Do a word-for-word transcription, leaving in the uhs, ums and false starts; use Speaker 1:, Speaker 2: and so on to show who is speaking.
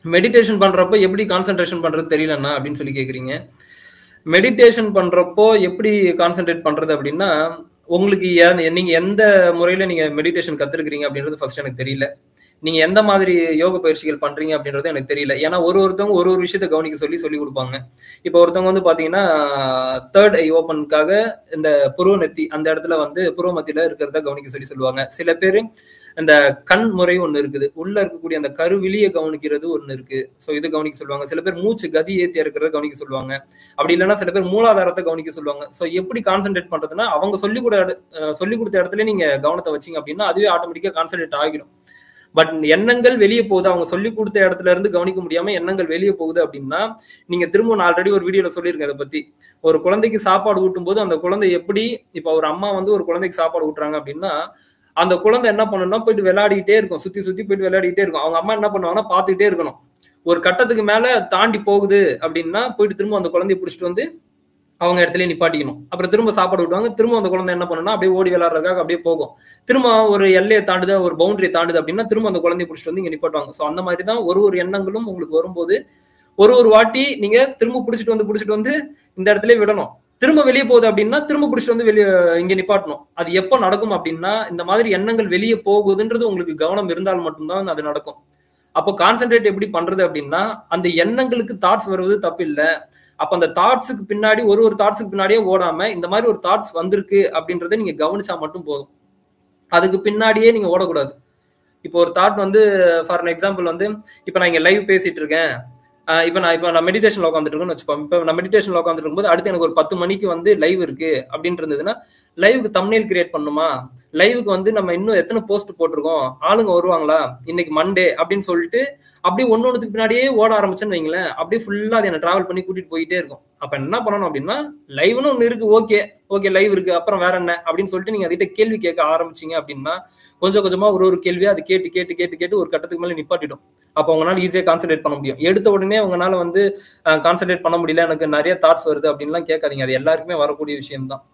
Speaker 1: Meditation பண்றப்போ எப்படி concentration பண்றது தெரியலண்ணா அப்படின்னு சொல்லி கேக்குறீங்க. மெடிடேஷன் பண்றப்போ எப்படி கான்சென்ட்ரேட் பண்றது அப்படின்னா, உங்களுக்கு நீங்க எந்த முறையில நீங்க மெடிடேஷன் கத்துருக்கீங்க அப்படின்றது ஃபர்ஸ்ட் எனக்கு தெரியல. நீங்க எந்த மாதிரி யோக பயிற்சிகள் பண்றீங்க அப்படின்றது எனக்கு தெரியல. ஏன்னா ஒரு ஒருத்தவங்க ஒரு ஒரு விஷயத்த கவனிக்க சொல்லி சொல்லி கொடுப்பாங்க. இப்போ ஒருத்தவங்க வந்து பாத்தீங்கன்னா தேர்ட் ஐ ஓப்பனுக்காக இந்த புருவ நெத்தி அந்த இடத்துல வந்து புருவ மத்தியில இருக்கிறத கவனிக்க சொல்லி சொல்லுவாங்க. சில பேர் இந்த கண் முறை ஒண்ணு இருக்குது, உள்ள இருக்கக்கூடிய அந்த கருவிழியை கவனிக்கிறது ஒண்ணு இருக்கு. ஸோ இது கவனிக்க சொல்லுவாங்க. சில பேர் மூச்சு கதி ஏத்தி இருக்கிறத கவனிக்க சொல்லுவாங்க. அப்படி இல்லைன்னா சில பேர் மூலாதாரத்தை கவனிக்க சொல்லுவாங்க. ஸோ எப்படி கான்சென்ட்ரேட் பண்றதுன்னா அவங்க சொல்லி கூட சொல்லி கொடுத்த இடத்துல நீங்க கவனத்தை வச்சீங்க அப்படின்னா அதுவே ஆட்டோமேட்டிக்கா கான்சென்ட்ரேட் ஆகிடும். பட் எண்ணங்கள் வெளியே போகுது, அவங்க சொல்லி கொடுத்த இடத்துல இருந்து கவனிக்க முடியாம எண்ணங்கள் வெளியே போகுது அப்படின்னா நீங்க திரும்ப நான் ஆல்ரெடி ஒரு வீடியோல சொல்லியிருக்கேன் அதை பத்தி. ஒரு குழந்தைக்கு சாப்பாடு ஊட்டும் போது அந்த குழந்தை எப்படி, இப்ப ஒரு அம்மா வந்து ஒரு குழந்தைக்கு சாப்பாடு ஊட்டுறாங்க அப்படின்னா அந்த குழந்தை என்ன பண்ணணும்னா போயிட்டு விளையாடிட்டே இருக்கும், சுத்தி சுத்தி போயிட்டு விளையாடிட்டே இருக்கும். அவங்க அம்மா என்ன பண்ணுவாங்கன்னா பாத்துக்கிட்டே இருக்கணும். ஒரு கட்டத்துக்கு மேல தாண்டி போகுது அப்படின்னா போயிட்டு திரும்ப அந்த குழந்தைய பிடிச்சிட்டு வந்து அவங்க இடத்துல நிப்பாட்டிக்கணும். அப்புறம் திரும்ப சாப்பாடு விட்டுவாங்க. திரும்ப அந்த குழந்தை என்ன பண்ணுன்னா அப்படியே ஓடி விளையாடுறதுக்காக அப்படியே போகும். திரும்ப ஒரு எல்லையை தாண்டுது, ஒரு பவுண்டரியை தாண்டுது அப்படின்னா திரும்ப அந்த குழந்தைய பிடிச்சிட்டு வந்து இங்க நிப்பாட்டுவாங்க. ஸோ அந்த மாதிரி தான் ஒரு ஒரு எண்ணங்களும் உங்களுக்கு வரும்போது ஒரு ஒரு வாட்டி நீங்க திரும்ப பிடிச்சிட்டு வந்து பிடிச்சிட்டு வந்து இந்த இடத்துல விடணும். திரும்ப வெளியே போகுது அப்படின்னா திரும்ப பிடிச்சிட்டு வந்து வெளியே இங்க நிப்பாட்டணும். அது எப்போ நடக்கும் அப்படின்னா இந்த மாதிரி எண்ணங்கள் வெளியே போகுதுன்றது உங்களுக்கு கவனம் இருந்தால் மட்டும்தான் அது நடக்கும். அப்போ கான்சென்ட்ரேட் எப்படி பண்றது அப்படின்னா அந்த எண்ணங்களுக்கு தாட்ஸ் வருவது தப்பு இல்லை. அப்ப அந்த தாட்ஸுக்கு பின்னாடி ஒரு ஒரு தாட்ஸுக்கு பின்னாடியே ஓடாம இந்த மாதிரி ஒரு தாட்ஸ் வந்திருக்கு அப்படின்றத நீங்க கவனிச்சா மட்டும் போதும். அதுக்கு பின்னாடியே நீங்க ஓடக்கூடாது. இப்போ ஒரு தாட் வந்து ஃபார் எக்ஸாம்பிள் வந்து இப்ப நான் இங்க லைவ் பேசிட்டு இருக்கேன். இப்ப நான் இப்ப நான் மெடிடேஷன்ல உட்காந்துட்டு இருக்கேன்னு வச்சுக்கோங்க. இப்ப நான் மெடிடேஷன்ல உட்காந்துட்டு இருக்கும்போது அடுத்து எனக்கு ஒரு பத்து மணிக்கு வந்து லைவ் இருக்கு அப்படின்னு இருந்ததுன்னா லைவுக்கு தம்ப்நெயில் கிரியேட் பண்ணுமா, லைவுக்கு வந்து நம்ம இன்னும் எத்தனை போஸ்ட் போட்டிருக்கோம், ஆளுங்க வருவாங்களா, இன்னைக்கு மண்டே அப்படின்னு சொல்லிட்டு அப்படியே ஒன்னு ஒண்ணுக்கு பின்னாடியே ஓட ஆரம்பிச்சேன்னு வைங்களேன், அப்படியே ஃபுல்லா அதை என்ன டிராவல் பண்ணி கூட்டிட்டு போயிட்டே இருக்கும். அப்ப என்ன பண்ணணும் அப்படின்னா லைவ்னு ஒண்ணு இருக்கு, ஓகே ஓகே லைவ் இருக்கு அப்புறம் வேற என்ன அப்படின்னு சொல்லிட்டு நீங்க அதிட்ட கேள்வி கேட்க ஆரம்பிச்சீங்க அப்படின்னா கொஞ்சம் கொஞ்சமா ஒரு ஒரு கேள்வியா அது கேட்டு கேட்டு கேட்டு கேட்டு ஒரு கட்டத்துக்கு மேல நிப்பாட்டிடும். அப்ப உங்களால ஈஸியா கான்சென்ட்ரேட் பண்ண முடியும். எடுத்த உடனே உங்களால வந்து கான்சென்ட்ரேட் பண்ண முடியல, எனக்கு நிறைய தாட்ஸ் வருது அப்படின்லாம் கேட்காதீங்க. அது எல்லாருக்குமே வரக்கூடிய விஷயம் தான்.